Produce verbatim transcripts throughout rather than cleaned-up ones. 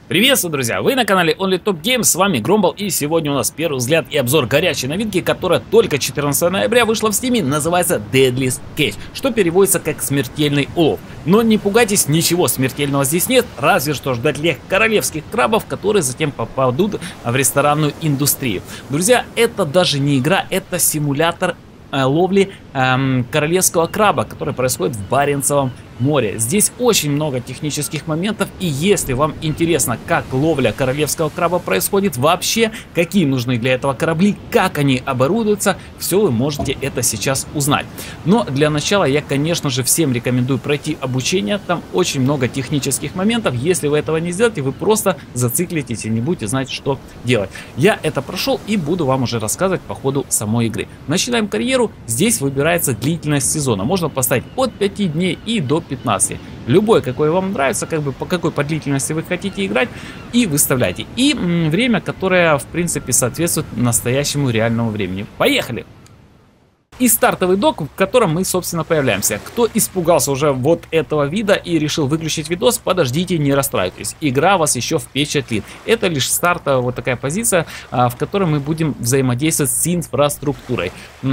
Приветствую, друзья! Вы на канале Only Top Games, с вами Громбал, и сегодня у нас первый взгляд и обзор горячей новинки, которая только четырнадцатого ноября вышла в Steam, называется Deadliest Catch, что переводится как смертельный улов. Но не пугайтесь, ничего смертельного здесь нет, разве что ждать лег королевских крабов, которые затем попадут в ресторанную индустрию. Друзья, это даже не игра, это симулятор э, ловли э, королевского краба, который происходит в Баренцевом море. Здесь очень много технических моментов, и если вам интересно, как ловля королевского краба происходит вообще, какие нужны для этого корабли, как они оборудуются, все вы можете это сейчас узнать. Но для начала я, конечно же, всем рекомендую пройти обучение, там очень много технических моментов. Если вы этого не сделаете, вы просто зациклитесь и не будете знать, что делать. Я это прошел и буду вам уже рассказывать по ходу самой игры. Начинаем карьеру. Здесь выбирается длительность сезона. Можно поставить от пяти дней и до пятнадцати. Любой, какой вам нравится, как бы по какой по длительности вы хотите играть, и выставляйте. И м, время, которое, в принципе, соответствует настоящему реальному времени. Поехали! И стартовый док, в котором мы, собственно, появляемся. Кто испугался уже вот этого вида и решил выключить видос, подождите, не расстраивайтесь. Игра вас еще впечатлит. Это лишь стартовая вот такая позиция, в которой мы будем взаимодействовать с инфраструктурой.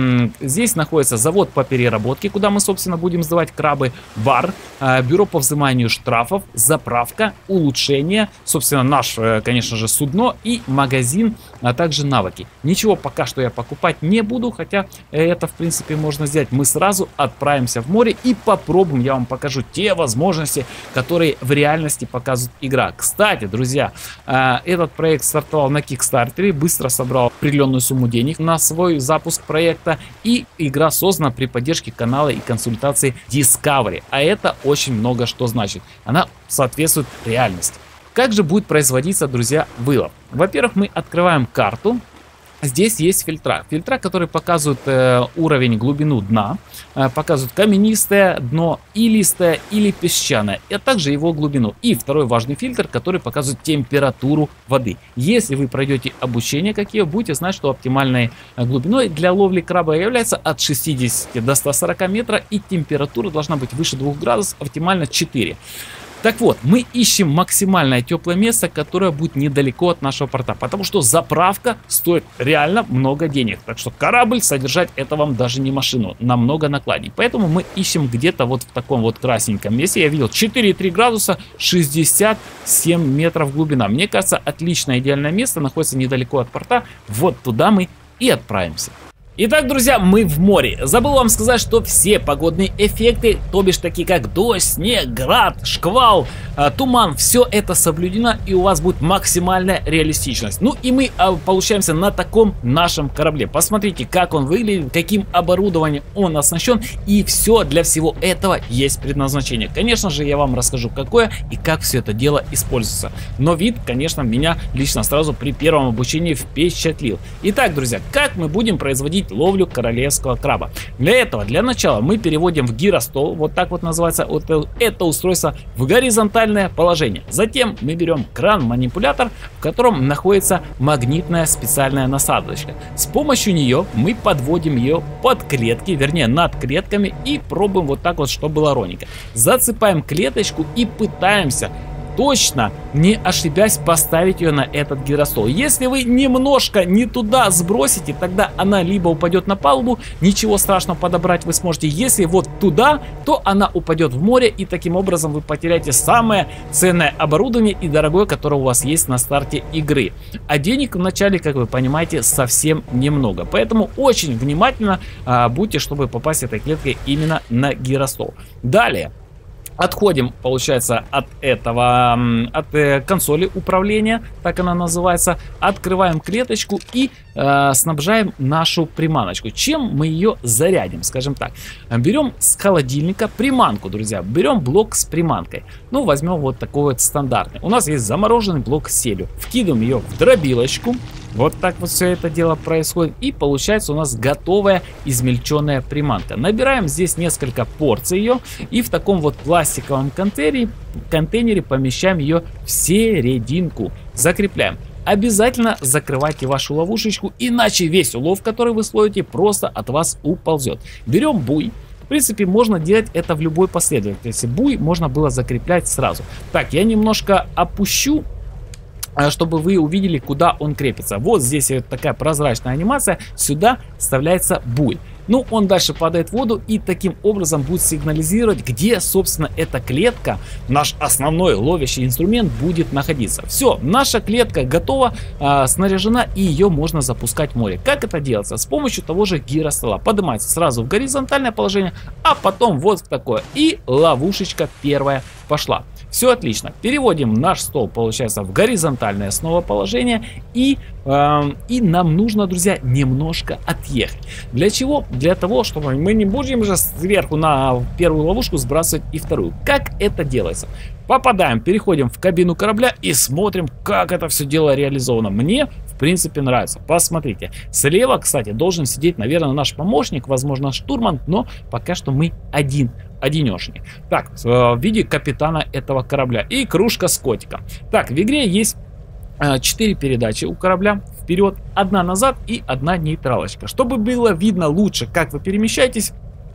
Здесь находится завод по переработке, куда мы, собственно, будем сдавать крабы, бар, бюро по взиманию штрафов, заправка, улучшение, собственно, наш, конечно же, судно и магазин, а также навыки. Ничего пока что я покупать не буду, хотя это, в принципе, можно сделать. Мы сразу отправимся в море и попробуем, я вам покажу те возможности, которые в реальности показывает игра. Кстати, друзья, этот проект стартовал на Кикстартере, быстро собрал определенную сумму денег на свой запуск проекта, и игра создана при поддержке канала и консультации Discovery, а это очень много что значит. Она соответствует реальности. Как же будет производиться, друзья, вылов? Во-первых, мы открываем карту. Здесь есть фильтра. Фильтра, которые показывают э, уровень, глубину дна, э, показывают каменистое дно, илистое или песчаное, а также его глубину. И второй важный фильтр, который показывает температуру воды. Если вы пройдете обучение, как ее, будете знать, что оптимальной глубиной для ловли краба является от шестидесяти до ста сорока метров, и температура должна быть выше двух градусов, оптимально четыре. Так вот, мы ищем максимальное теплое место, которое будет недалеко от нашего порта, потому что заправка стоит реально много денег. Так что корабль содержать — это вам даже не машину, намного накладней. Поэтому мы ищем где-то вот в таком вот красненьком месте. Я видел четыре и три градуса, шестьдесят семь метров глубина. Мне кажется, отличное идеальное место находится недалеко от порта. Вот туда мы и отправимся. Итак, друзья, мы в море. Забыл вам сказать, что все погодные эффекты, то бишь такие как дождь, снег, град, шквал, э, туман, все это соблюдено, и у вас будет максимальная реалистичность. Ну и мы э, получаемся на таком нашем корабле. Посмотрите, как он выглядит, каким оборудованием он оснащен, и все для всего этого есть предназначение. Конечно же, я вам расскажу, какое и как все это дело используется. Но вид, конечно, меня лично сразу при первом обучении впечатлил. Итак, друзья, как мы будем производить ловлю королевского краба? Для этого, для начала, мы переводим в гиростол, вот так вот называется вот это устройство, в горизонтальное положение. Затем мы берем кран-манипулятор, в котором находится магнитная специальная насадочка. С помощью нее мы подводим ее под клетки, вернее над клетками, и пробуем вот так вот, чтобы было ровненько. Засыпаем клеточку и пытаемся, точно не ошибясь, поставить ее на этот гиростол. Если вы немножко не туда сбросите, тогда она либо упадет на палубу, ничего страшного, подобрать вы сможете. Если вот туда, то она упадет в море, и таким образом вы потеряете самое ценное оборудование и дорогое, которое у вас есть на старте игры. А денег в начале, как вы понимаете, совсем немного. Поэтому очень внимательно а, будьте, чтобы попасть этой клеткой именно на гиростол. Далее отходим, получается, от этого, от э, консоли управления, так она называется. Открываем клеточку и э, снабжаем нашу приманочку. Чем мы ее зарядим, скажем так? Берем с холодильника приманку, друзья. Берем блок с приманкой. Ну, возьмем вот такой вот стандартный. У нас есть замороженный блок с селью. Вкидываем ее в дробилочку. Вот так вот все это дело происходит. И получается у нас готовая измельченная приманка. Набираем здесь несколько порций ее. И в таком вот пластиковом контейнере, контейнере помещаем ее в серединку. Закрепляем. Обязательно закрывайте вашу ловушечку, иначе весь улов, который вы словите, просто от вас уползет. Берем буй. В принципе, можно делать это в любой последовательности. Буй можно было закреплять сразу. Так, я немножко опущу чтобы вы увидели, куда он крепится. Вот здесь вот такая прозрачная анимация, сюда вставляется буй. Ну, он дальше падает в воду и таким образом будет сигнализировать, где, собственно, эта клетка, наш основной ловящий инструмент, будет находиться. Все, наша клетка готова, э, снаряжена, и ее можно запускать в море. Как это делается? С помощью того же гиростола. Поднимается сразу в горизонтальное положение, а потом вот в такое. И ловушечка первая пошла. Все отлично. Переводим наш стол, получается, в горизонтальное снова положение. И, э, и нам нужно, друзья, немножко отъехать. Для чего? Для того, чтобы мы не будем же сверху на первую ловушку сбрасывать и вторую. Как это делается? Попадаем, переходим в кабину корабля и смотрим, как это все дело реализовано. Мне, в принципе, нравится. Посмотрите. Слева, кстати, должен сидеть, наверное, наш помощник, возможно, штурман, но пока что мы один. Одинешник. Так, в виде капитана этого корабля. И кружка с котиком. Так, в игре есть четыре передачи у корабля. Вперед, одна назад и одна нейтралочка. Чтобы было видно лучше, как вы перемещаетесь,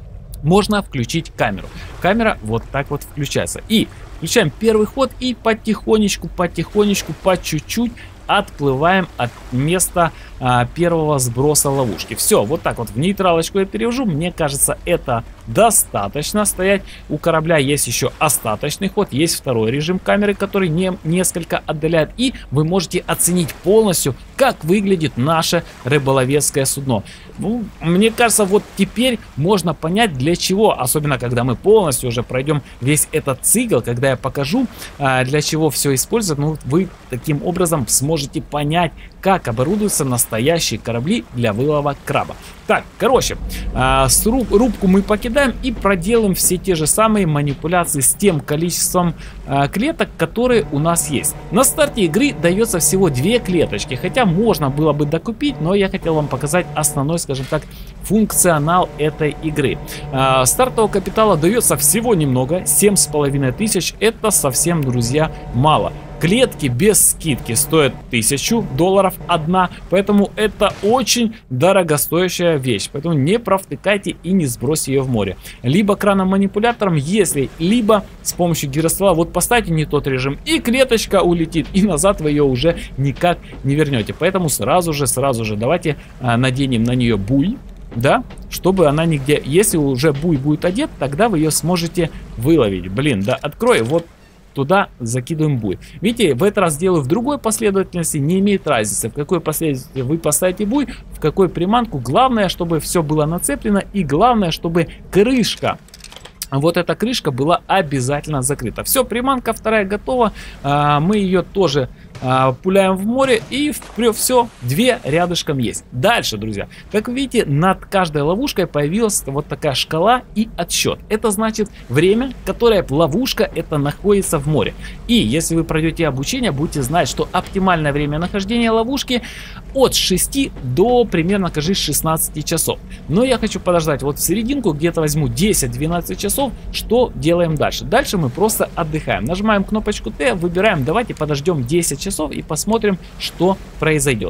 можно включить камеру. Камера вот так вот включается. И включаем первый ход и потихонечку, потихонечку, по чуть-чуть отплываем от места а, первого сброса ловушки. Все, вот так вот в нейтралочку я перевожу. Мне кажется, это достаточно стоять. У корабля есть еще остаточный ход, есть второй режим камеры, который не, несколько отдаляет. И вы можете оценить полностью, как выглядит наше рыболовецкое судно. Ну, мне кажется, вот теперь можно понять, для чего, особенно когда мы полностью уже пройдем весь этот цикл, когда я покажу, а, для чего все используют. Ну, вы таким образом сможете понять, как оборудуются настоящие корабли для вылова краба. Так, короче, э, с руб, рубку мы покидаем и проделаем все те же самые манипуляции с тем количеством э, клеток, которые у нас есть. На старте игры дается всего две клеточки, хотя можно было бы докупить, но я хотел вам показать основной, скажем так, функционал этой игры. Э, стартового капитала дается всего немного, семь с половиной тысяч, это совсем, друзья, мало. Клетки без скидки стоят тысячу долларов одна, поэтому это очень дорогостоящая вещь. Поэтому не провтыкайте и не сбросьте ее в море. Либо краном-манипулятором, если, либо с помощью гиростола. Вот поставьте не тот режим, и клеточка улетит, и назад вы ее уже никак не вернете. Поэтому сразу же, сразу же давайте а, наденем на нее буй. Да, чтобы она нигде, если уже буй будет одет, тогда вы ее сможете выловить. Блин, да, открой, вот туда закидываем буй. Видите, в этот раз делаю в другой последовательности, не имеет разницы, в какой последовательности вы поставите буй, в какой приманку. Главное, чтобы все было нацеплено, и главное, чтобы крышка, вот эта крышка была обязательно закрыта. Все, приманка вторая готова, а, мы ее тоже а, пуляем в море, и все, две рядышком есть. Дальше, друзья, как вы видите, над каждой ловушкой появилась вот такая шкала и отсчет. Это значит время, которое ловушка это находится в море. И если вы пройдете обучение, будете знать, что оптимальное время нахождения ловушки от шести до примерно, кажется, шестнадцати часов. Но я хочу подождать вот в серединку, где-то возьму десять-двенадцать часов. Что делаем дальше? Дальше мы просто отдыхаем. Нажимаем кнопочку Т, выбираем, давайте подождем десять часов и посмотрим, что произойдет.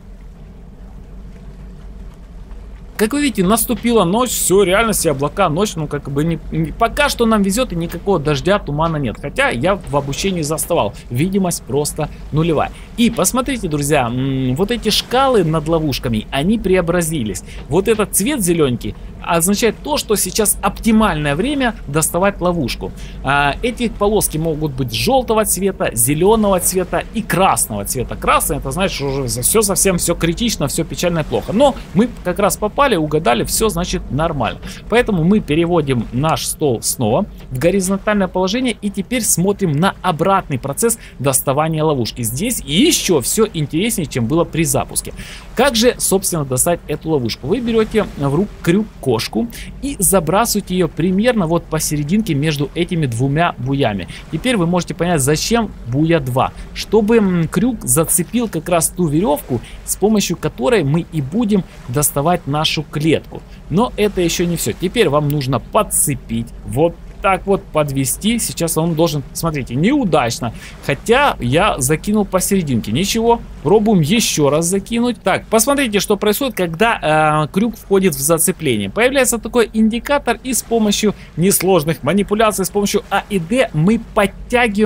Как вы видите, наступила ночь, все, реальности облака, ночь, ну как бы не, не, пока что нам везет и никакого дождя, тумана нет. Хотя я в обучении заставал, видимость просто нулевая. И посмотрите, друзья, вот эти шкалы над ловушками, они преобразились. Вот этот цвет зелененький означает то, что сейчас оптимальное время доставать ловушку. А, эти полоски могут быть желтого цвета, зеленого цвета и красного цвета. Красный, это значит, что уже все совсем все критично, все печально и плохо. Но мы как раз попали, угадали, все значит нормально. Поэтому мы переводим наш стол снова в горизонтальное положение и теперь смотрим на обратный процесс доставания ловушки. Здесь еще все интереснее, чем было при запуске. Как же, собственно, достать эту ловушку? Вы берете в руку крюк кошку и забрасываете ее примерно вот посерединке между этими двумя буями. Теперь вы можете понять, зачем буя два. Чтобы крюк зацепил как раз ту веревку, с помощью которой мы и будем доставать нашу клетку. Но это еще не все. Теперь вам нужно подцепить вот так вот, подвести. Сейчас он должен, смотрите, неудачно. Хотя я закинул посерединке. Ничего, пробуем еще раз закинуть. Так, посмотрите, что происходит, когда э, крюк входит в зацепление. Появляется такой индикатор, и с помощью несложных манипуляций, с помощью А и Д мы подтягиваем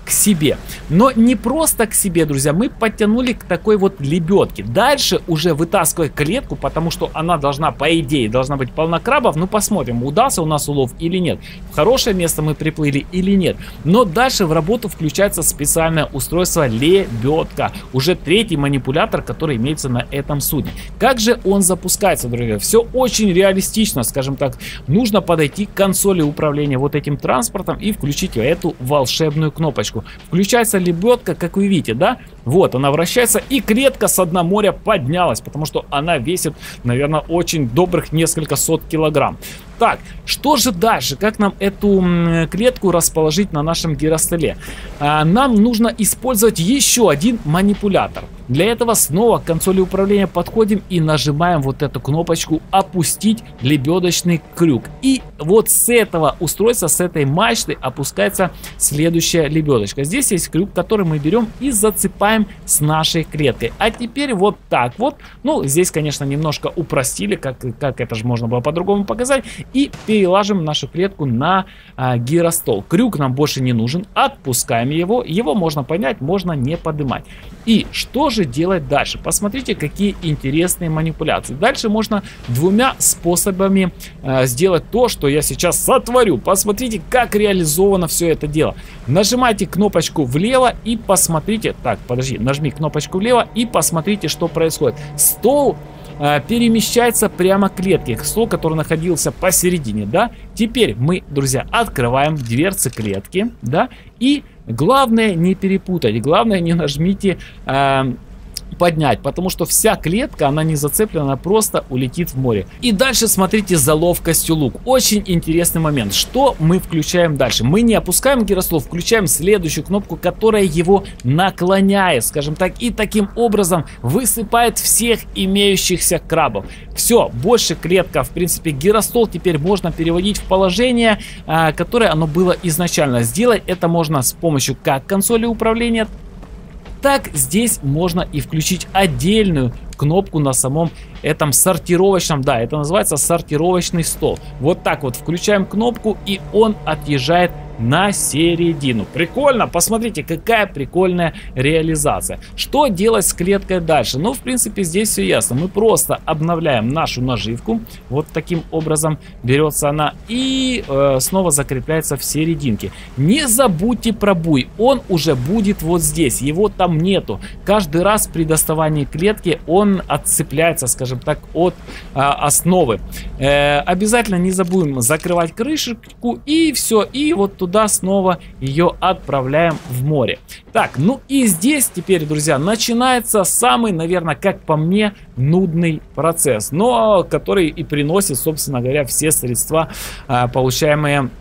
к себе. Но не просто к себе, друзья, мы подтянули к такой вот лебедке. Дальше уже вытаскивать клетку, потому что она должна, по идее, должна быть полна крабов. Ну, посмотрим, удался у нас улов или нет. В хорошее место мы приплыли или нет. Но дальше в работу включается специальное устройство лебедка. Уже третий манипулятор, который имеется на этом судне. Как же он запускается, друзья? Все очень реалистично, скажем так. Нужно подойти к консоли управления вот этим транспортом и включить эту волшебную кнопочку. Включается лебедка, как вы видите, да? Вот, она вращается, и клетка с дна моря поднялась, потому что она весит, наверное, очень добрых несколько сот килограмм. Так, что же дальше? Как нам эту клетку расположить на нашем гиростоле? А, нам нужно использовать еще один манипулятор. Для этого снова к консоли управления подходим и нажимаем вот эту кнопочку «Опустить лебедочный крюк». И вот с этого устройства, с этой мачты опускается следующая лебедочка. Здесь есть крюк, который мы берем и зацепаем с нашей клеткой. А теперь вот так вот. Ну, здесь, конечно, немножко упростили, как, как это же можно было по-другому показать. И перелажим нашу клетку на а, гиростол. Крюк нам больше не нужен. Отпускаем его. Его можно поднять, можно не поднимать. И что же делать дальше? Посмотрите, какие интересные манипуляции. Дальше можно двумя способами а, сделать то, что я сейчас сотворю. Посмотрите, как реализовано все это дело. Нажимайте кнопочку влево и посмотрите. Так, подожди, нажми кнопочку влево и посмотрите, что происходит. Стол перемещается прямо к клетке, к столу, который находился посередине, да. Теперь мы, друзья, открываем дверцы клетки, да, и главное не перепутать, главное не нажмите э, поднять, потому что вся клетка, она не зацеплена, она просто улетит в море. И дальше смотрите за ловкостью лук. Очень интересный момент. Что мы включаем дальше? Мы не опускаем гиростол, включаем следующую кнопку, которая его наклоняет, скажем так, и таким образом высыпает всех имеющихся крабов. Все, больше клетка, в принципе, гиростол теперь можно переводить в положение, которое оно было изначально. Сделать это можно с помощью как консоли управления, так здесь можно и включить отдельную кнопку на самом этом сортировочном, да, это называется сортировочный стол. Вот так вот включаем кнопку, и он отъезжает на середину. Прикольно, посмотрите, какая прикольная реализация. Что делать с клеткой дальше? Ну, в принципе, здесь все ясно. Мы просто обновляем нашу наживку. Вот таким образом берется она и э, снова закрепляется в серединке. Не забудьте про буй, он уже будет вот здесь, его там нету. Каждый раз при доставании клетки он отцепляется, скажем так, от э, основы. Э, обязательно не забудем закрывать крышечку, и все, и вот туда Туда снова ее отправляем в море. Так, ну и здесь теперь, друзья, начинается самый, наверное, как по мне, нудный процесс, но который и приносит, собственно говоря, все средства, получаемые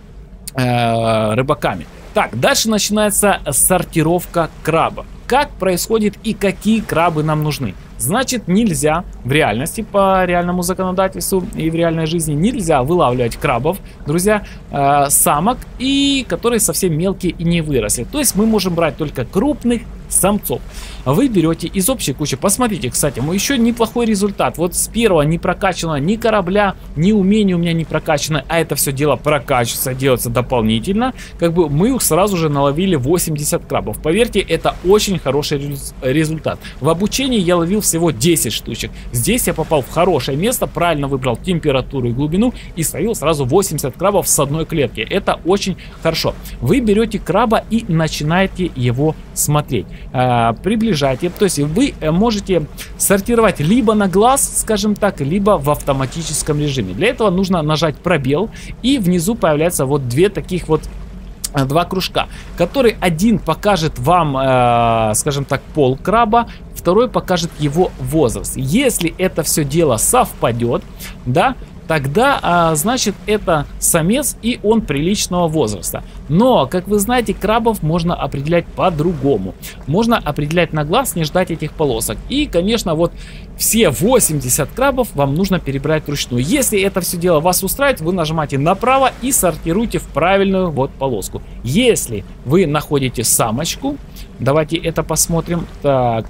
рыбаками. Так, дальше начинается сортировка крабов. Как происходит и какие крабы нам нужны? Значит, нельзя в реальности, по реальному законодательству и в реальной жизни, нельзя вылавливать крабов, друзья, э, самок, и которые совсем мелкие и не выросли. То есть мы можем брать только крупных самцов. Вы берете из общей кучи. Посмотрите, кстати, мой еще неплохой результат. Вот с первого не прокачано ни корабля, ни умения у меня не прокачано, а это все дело прокачивается, делается дополнительно. Как бы мы сразу же наловили восемьдесят крабов. Поверьте, это очень хороший результат. В обучении я ловил всего десять штучек. Здесь я попал в хорошее место, правильно выбрал температуру и глубину и словил сразу восемьдесят крабов с одной клетки. Это очень хорошо. Вы берете краба и начинаете его смотреть. Приближайте, то есть вы можете сортировать либо на глаз, скажем так, либо в автоматическом режиме. Для этого нужно нажать пробел, и внизу появляются вот две таких вот два кружка, который один покажет вам, э, скажем так, пол краба, второй покажет его возраст. Если это все дело совпадет, да, тогда, а, значит, это самец, и он приличного возраста. Но, как вы знаете, крабов можно определять по-другому. Можно определять на глаз, не ждать этих полосок. И, конечно, вот все восемьдесят крабов вам нужно перебрать вручную. Если это все дело вас устраивает, вы нажимаете направо и сортируйте в правильную вот полоску. Если вы находите самочку, давайте это посмотрим. Так,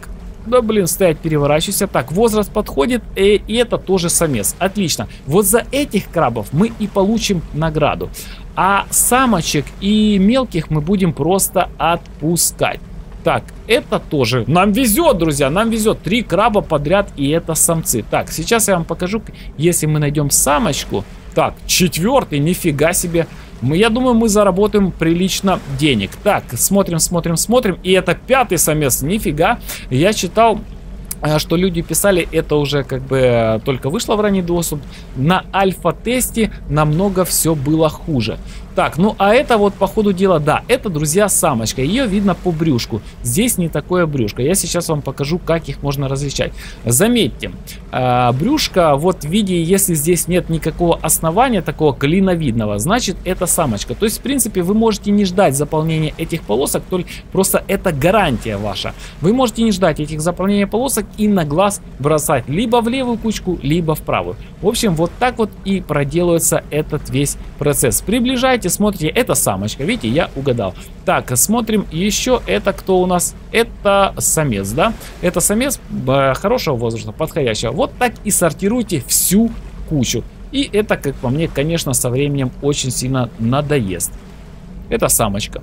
Да блин, стоять, переворачивайся. Так, возраст подходит, и, и это тоже самец. Отлично. Вот за этих крабов мы и получим награду. А самочек и мелких мы будем просто отпускать. Так, это тоже. Нам везет, друзья, нам везет. Три краба подряд, и это самцы. Так, сейчас я вам покажу, если мы найдем самочку. Так, четвертый, нифига себе. Мы, я думаю, мы заработаем прилично денег. Так, смотрим, смотрим, смотрим. И это пятый самец, нифига. Я читал, что люди писали, это уже как бы только вышло в ранний доступ. На альфа-тесте намного все было хуже. Так, ну а это вот по ходу дела, да, это, друзья, самочка. Ее видно по брюшку. Здесь не такое брюшко. Я сейчас вам покажу, как их можно различать. Заметьте, э, брюшко вот в виде, если здесь нет никакого основания такого клиновидного, значит это самочка. То есть, в принципе, вы можете не ждать заполнения этих полосок, только просто это гарантия ваша. Вы можете не ждать этих заполнения полосок и на глаз бросать либо в левую кучку, либо в правую. В общем, вот так вот и проделывается этот весь процесс. Приближайте. Смотрите, это самочка, видите, я угадал. Так, смотрим еще, это кто у нас? Это самец, да? Это самец хорошего возраста, подходящего. Вот так и сортируйте всю кучу. И это, как по мне, конечно, со временем очень сильно надоест. Это самочка.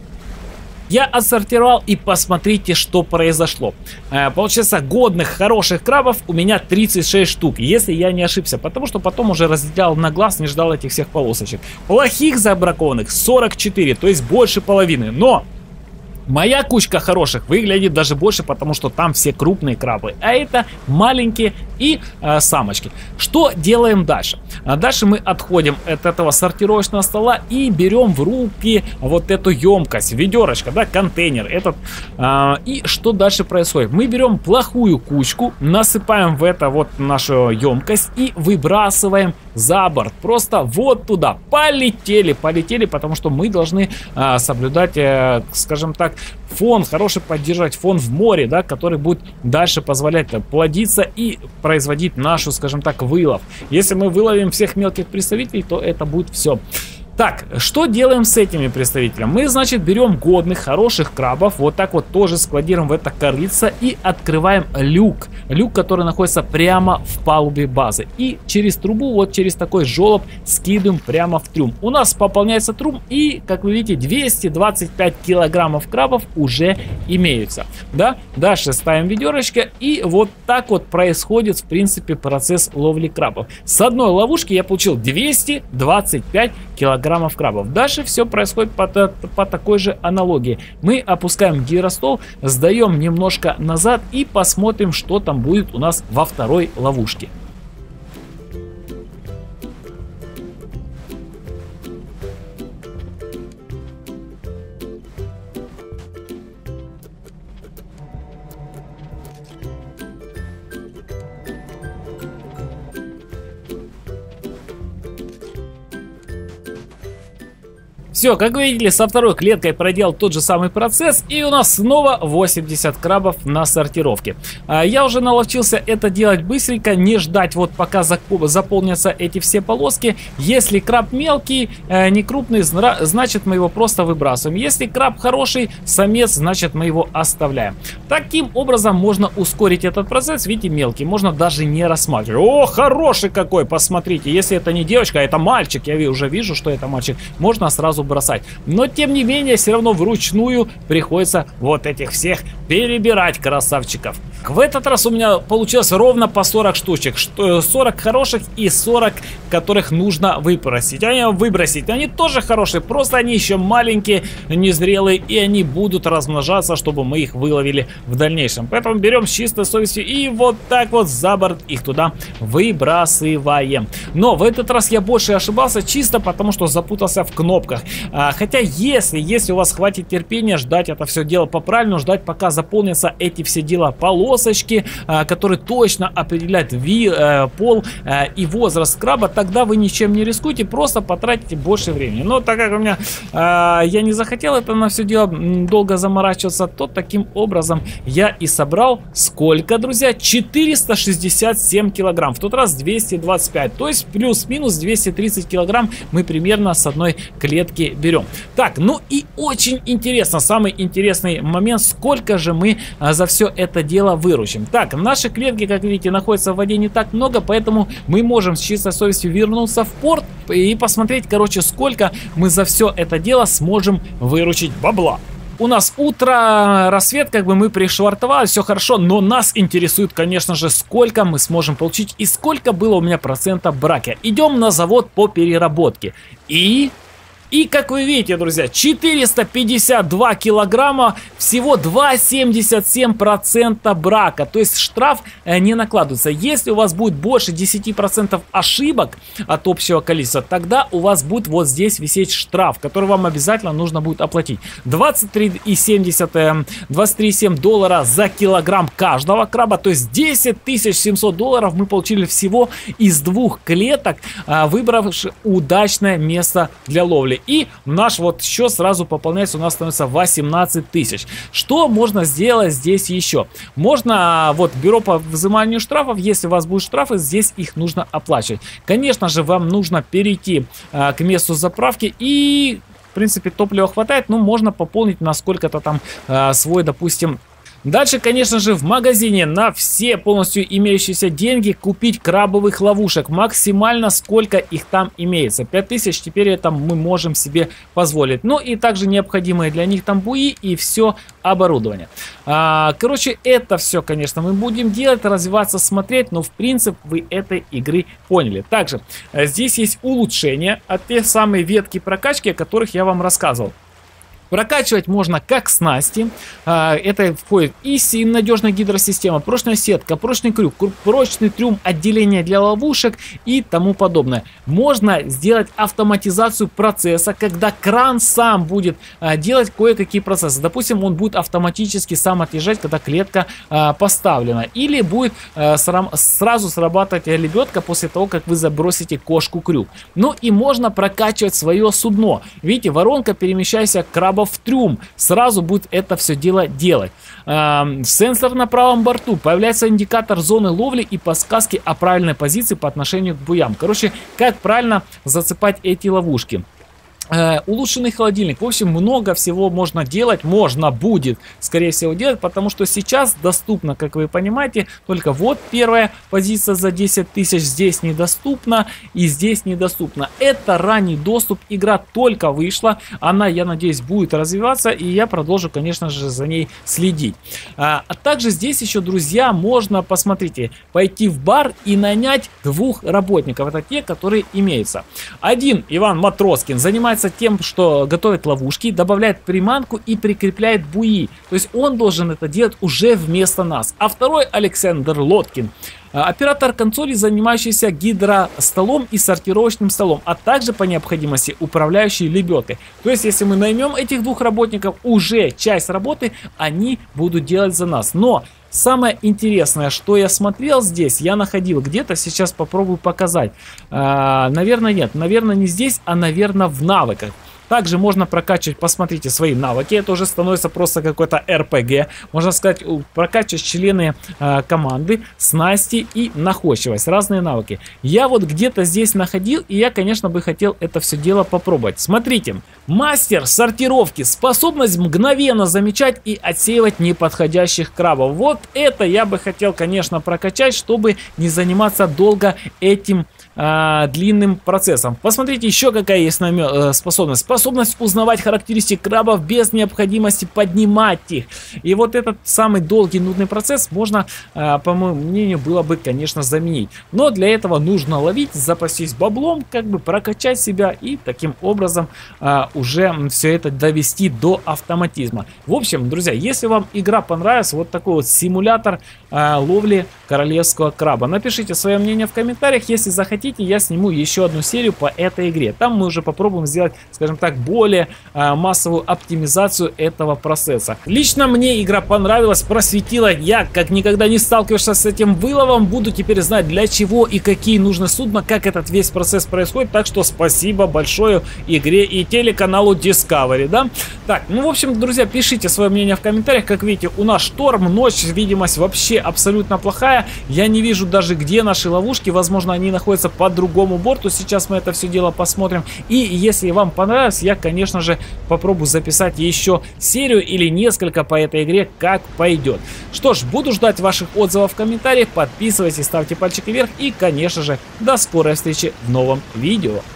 Я отсортировал, и посмотрите, что произошло. Э, получается, годных, хороших крабов у меня тридцать шесть штук, если я не ошибся. Потому что потом уже разделял на глаз, не ждал этих всех полосочек. Плохих забракованных сорок четыре, то есть больше половины. Но моя кучка хороших выглядит даже больше, потому что там все крупные крабы, а это маленькие и э, самочки. Что делаем дальше? А дальше мы отходим от этого сортировочного стола и берем в руки вот эту емкость, ведерочко, да, контейнер этот. Э, и что дальше происходит? Мы берем плохую кучку, насыпаем в это вот нашу емкость и выбрасываем за борт. Просто вот туда. Полетели, полетели, потому что мы должны э, соблюдать, э, скажем так, фон, хороший поддержать фон в море, да, который будет дальше позволять плодиться и производить нашу, скажем так, вылов. Если мы выловим всех мелких представителей, то это будет все. Так, что делаем с этими представителями? Мы, значит, берем годных, хороших крабов, вот так вот тоже складируем в это корыце и открываем люк. Люк, который находится прямо в палубе базы. И через трубу, вот через такой желоб скидываем прямо в трюм. У нас пополняется трюм и, как вы видите, двести двадцать пять килограммов крабов уже имеются. Да? Дальше ставим ведерочко, и вот так вот происходит, в принципе, процесс ловли крабов. С одной ловушки я получил двести двадцать пять килограммов крабов. Дальше все происходит по, по такой же аналогии. Мы опускаем гиростол, сдаем немножко назад и посмотрим, что там будет у нас во второй ловушке. Все, как вы видели, со второй клеткой проделал тот же самый процесс, и у нас снова восемьдесят крабов на сортировке. Я уже наловчился это делать быстренько, не ждать вот пока заполнятся эти все полоски. Если краб мелкий, не крупный, значит мы его просто выбрасываем. Если краб хороший, самец, значит мы его оставляем. Таким образом можно ускорить этот процесс. Видите, мелкий, можно даже не рассматривать. О, хороший какой, посмотрите. Если это не девочка, а это мальчик, я уже вижу, что это мальчик, можно сразу брать. Бросать. Но тем не менее, все равно вручную приходится вот этих всех перебирать, красавчиков. В этот раз у меня получилось ровно по сорок штучек. сорок хороших и сорок, которых нужно выбросить. Они выбросить. Они тоже хорошие, просто они еще маленькие, незрелые, и они будут размножаться, чтобы мы их выловили в дальнейшем. Поэтому берем с чистой совестью и вот так вот за борт их туда выбрасываем. Но в этот раз я больше ошибался, чисто потому что запутался в кнопках. А, хотя если, если у вас хватит терпения ждать это все дело по-правильному, ждать пока заполнятся эти все дела полосочки, а, которые точно определяют ви, а, пол а, и возраст краба, тогда вы ничем не рискуете, просто потратите больше времени. Но так как у меня а, я не захотел это на все дело долго заморачиваться, то таким образом я и собрал сколько, друзья? четыреста шестьдесят семь килограмм. В тот раз двести двадцать пять, то есть плюс-минус двести тридцать килограмм мы примерно с одной клетки берем. Так, ну и очень интересно, самый интересный момент, сколько же мы а, за все это дело выручим. Так, наши клетки, как видите, находятся в воде не так много, поэтому мы можем с чистой совестью вернуться в порт и посмотреть, короче, сколько мы за все это дело сможем выручить бабла. У нас утро, рассвет, как бы мы пришвартовали, все хорошо, но нас интересует, конечно же, сколько мы сможем получить и сколько было у меня процента брака. Идем на завод по переработке. И... И, как вы видите, друзья, четыреста пятьдесят два килограмма, всего два целых семьдесят семь сотых процента брака. То есть штраф не накладывается. Если у вас будет больше десяти процентов ошибок от общего количества, тогда у вас будет вот здесь висеть штраф, который вам обязательно нужно будет оплатить. двадцать три целых семь десятых доллара за килограмм каждого краба. То есть десять тысяч семьсот долларов мы получили всего из двух клеток, выбравши удачное место для ловли. И наш вот счет сразу пополняется, у нас становится восемнадцать тысяч. Что можно сделать здесь еще? Можно, вот, бюро по взиманию штрафов, если у вас будут штрафы, здесь их нужно оплачивать. Конечно же, вам нужно перейти а, к месту заправки и, в принципе, топлива хватает, но можно пополнить на сколько-то там а, свой, допустим... Дальше, конечно же, в магазине на все полностью имеющиеся деньги купить крабовых ловушек. Максимально сколько их там имеется. пять тысяч теперь это мы можем себе позволить. Ну и также необходимые для них там буи и все оборудование. А, короче, это все, конечно, мы будем делать, развиваться, смотреть. Но в принципе вы этой игры поняли. Также здесь есть улучшения от те самые ветки прокачки, о которых я вам рассказывал. Прокачивать можно как снасти, это входит и надежная гидросистема, прочная сетка, прочный крюк, прочный трюм, отделение для ловушек и тому подобное. Можно сделать автоматизацию процесса, когда кран сам будет делать кое-какие процессы. Допустим, он будет автоматически сам отъезжать, когда клетка поставлена. Или будет сразу срабатывать лебедка после того, как вы забросите кошку-крюк. Ну и можно прокачивать свое судно. Видите, воронка, перемещайся краба в трюм, сразу будет это все дело делать. Эм, сенсор на правом борту, появляется индикатор зоны ловли и подсказки о правильной позиции по отношению к буям. Короче, как правильно зацепать эти ловушки. Э, улучшенный холодильник. В общем, много всего можно делать, можно будет, скорее всего, делать, потому что сейчас доступно, как вы понимаете, только вот первая позиция за десять тысяч, здесь недоступна и здесь недоступна. Это ранний доступ, игра только вышла, она, я надеюсь, будет развиваться, и я продолжу, конечно же, за ней следить. А, а также здесь еще, друзья, можно, посмотрите, пойти в бар и нанять двух работников. Это те, которые имеются. Один, Иван Матроскин, занимается тем, что готовит ловушки, добавляет приманку и прикрепляет буи. То есть он должен это делать уже вместо нас. А второй, Александр Лоткин, оператор консоли, занимающийся гидростолом и сортировочным столом, а также по необходимости управляющий лебедкой. То есть, если мы наймем этих двух работников, уже часть работы они будут делать за нас. Но самое интересное, что я смотрел здесь, я находил где-то, сейчас попробую показать. А, наверное, нет, наверное, не здесь, а, наверное, в навыках. Также можно прокачивать, посмотрите, свои навыки. Это уже становится просто какой-то эр пэ гэ. Можно сказать, прокачивать члены э, команды, снасти и находчивость. Разные навыки. Я вот где-то здесь находил, и я, конечно, бы хотел это все дело попробовать. Смотрите. Мастер сортировки. Способность мгновенно замечать и отсеивать неподходящих крабов. Вот это я бы хотел, конечно, прокачать, чтобы не заниматься долго этим э, длинным процессом. Посмотрите, еще какая есть э, способность. Способность узнавать характеристики крабов без необходимости поднимать их. И вот этот самый долгий нудный процесс можно, э, по моему мнению, было бы, конечно, заменить. Но для этого нужно ловить, запастись баблом, как бы прокачать себя и таким образом э, уже все это довести до автоматизма. В общем, друзья, если вам игра понравилась, вот такой вот симулятор э, ловли королевского краба, напишите свое мнение в комментариях. Если захотите, я сниму еще одну серию по этой игре. Там мы уже попробуем сделать, скажем так, более э, массовую оптимизацию этого процесса. Лично мне игра понравилась, просветила. Я как никогда не сталкивался с этим выловом. Буду теперь знать, для чего и какие нужны судна, как этот весь процесс происходит. Так что спасибо большое игре и телеканалу Discovery, да? Так, ну, в общем, друзья, пишите свое мнение в комментариях. Как видите, у нас шторм, ночь, видимость вообще абсолютно плохая. Я не вижу даже, где наши ловушки. Возможно, они находятся по другому борту. Сейчас мы это все дело посмотрим. И если вам понравилось, я, конечно же, попробую записать еще серию или несколько по этой игре, как пойдет. Что ж, буду ждать ваших отзывов в комментариях. Подписывайтесь, ставьте пальчики вверх и, конечно же, до скорой встречи в новом видео.